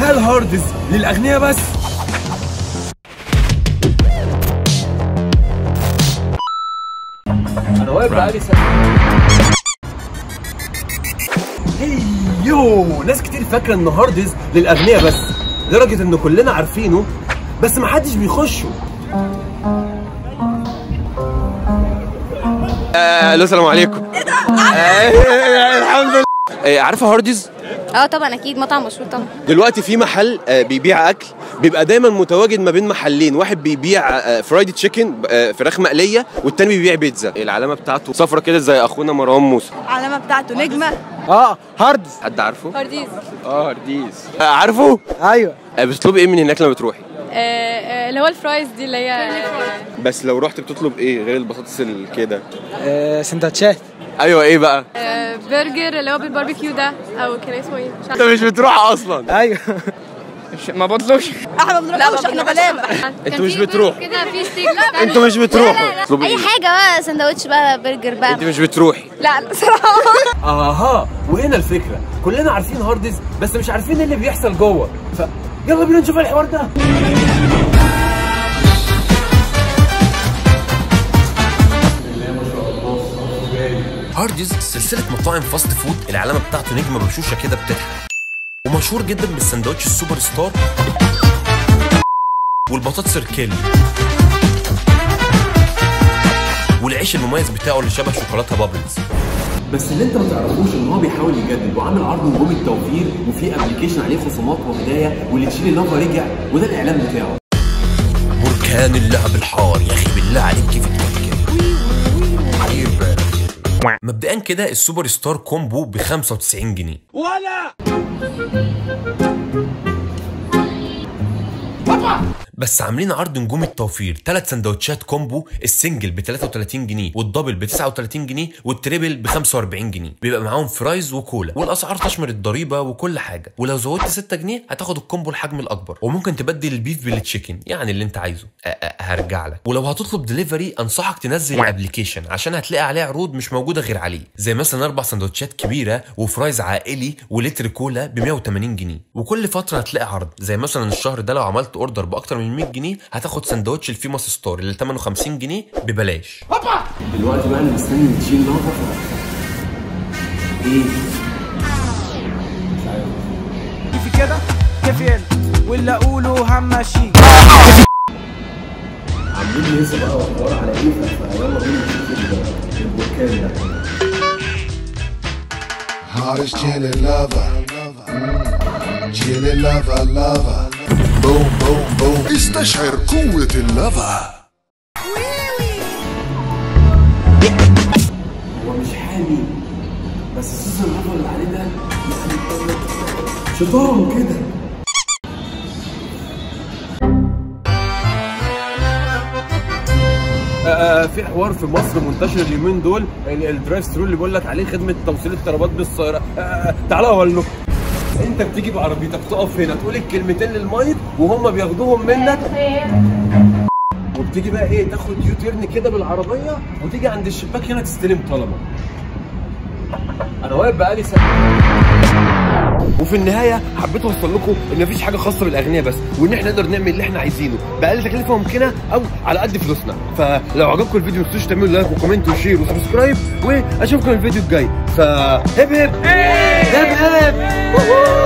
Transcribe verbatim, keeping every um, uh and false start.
هل هاردز للاغنياء بس؟ انا واقف بقالي سنه. هيو ناس كتير فاكره ان هاردز للاغنياء بس، لدرجه ان كلنا عارفينه بس محدش بيخشه. الو السلام عليكم. ايه ده؟ الحمد لله. عارفه هاردز؟ اه طبعا اكيد، مطعم مشهور طبعا. دلوقتي في محل بيبيع اكل بيبقى دايما متواجد ما بين محلين، واحد بيبيع فرايدي تشيكن فراخ مقليه والتاني بيبيع بيتزا. العلامه بتاعته صفرة كده زي اخونا مروان موسى. العلامه بتاعته نجمه. اه هاردز. حد عارفه؟ هارديز. اه هارديز. عارفه؟ ايوه. بتطلبي ايه من هناك لما بتروحي؟ اللي هو الفرايز دي اللي هي. بس لو رحت بتطلب ايه غير البطاطس كده؟ آه سندوتشات. ايوه ايه بقى؟ آه برجر اللي هو بالباربيكيو ده، او كان اسمه ايه؟ انت مش بتروح اصلا؟ ايوه. ما بطلوش. احنا ما بنروحش، احنا غلابه. انتوا مش بتروحوا كده في ستيك. انتوا مش بتروحوا اي حاجه بقى، سندوتش بقى، برجر بقى. انت مش بتروحي؟ لا بصراحه. اها وهنا الفكره، كلنا عارفين هاردز بس مش عارفين ايه اللي بيحصل جوه، ف يلا بينا نشوف الحوار ده. هاردز سلسلة مطاعم فاست فود العلامة بتاعته نجمة بشوشة كده بتضحك، ومشهور جدا بالسندوتش السوبر ستار والبطاطس الكيلي والعيش المميز بتاعه اللي شبه شوكولاتة بابلز. بس اللي انت ما تعرفوش ان هو بيحاول يجدد وعامل عرض نجوم التوفير، وفي ابلكيشن عليه خصومات وهدايا، واللي تشيل اللمبه رجع، وده الاعلان بتاعه. بركان اللعب الحار يا اخي بالله عليك كيف تفكر. مبدئيا كده السوبر ستار كومبو ب خمسة وتسعين جنيه ولا بس عاملين عرض نجوم التوفير، ثلاث سندوتشات كومبو، السنجل ب تلاتة وتلاتين جنيه والدبل ب تسعة وتلاتين جنيه والتريبل ب خمسة وأربعين جنيه، بيبقى معاهم فرايز وكولا، والاسعار تشمل الضريبه وكل حاجه، ولو زودت ستة جنيه هتاخد الكومبو الحجم الاكبر، وممكن تبدل البيف بالتشيكن يعني اللي انت عايزه. أه أه هرجع لك. ولو هتطلب دليفري انصحك تنزل الابلكيشن عشان هتلاقي عليه عروض مش موجوده غير عليه، زي مثلا اربع سندوتشات كبيره وفرايز عائلي ولتر كولا ب مية وتمانين جنيه، وكل فتره هتلاقي عرض، زي مثلا الشهر ده لو عملت اوردر باكتر من مية جنيه هتاخد سندوتش الفيموس ستار اللي ثمنه خمسين جنيه ببلاش. دلوقتي بقى انا مستني تشيل نقطه ايه؟ كيف كده؟ كيف يلا؟ ولا اقوله همشي. عاملين لسه بقى وحوار على ايه؟ فيلا بينا نشوف البركان ده. Hardest chillin' lover, chillin' lover, lover. بوم بوم بوم استشعر قوة اللافا. هو مش حامي بس صوص اللافا اللي عليه ده شطارة كده. آه في حوار في مصر منتشر اليومين دول، يعني الدرايف ثرو اللي بيقول لك عليه خدمة توصيل الطلبات بالسيارة. آه تعالى اقول لكم، انت بتيجي بعربيتك تقف هنا تقول الكلمتين للمايك وهم بياخدوهم منك، وبتيجي بقى ايه تاخد يو تيرن كده بالعربيه وتيجي عند الشباك هنا تستلم طلبك. انا واقف بقالي سنه. وفي النهايه حبيت اوصل لكم ان مفيش حاجه خاصه بالاغنياء بس، وان احنا نقدر نعمل اللي احنا عايزينه باقل تكلفه ممكنه او على قد فلوسنا. فلو عجبكم الفيديو ما تنسوش تعملوا لايك وكومنت وشير وسبسكرايب، واشوفكم الفيديو الجاي. فهب هب هب هب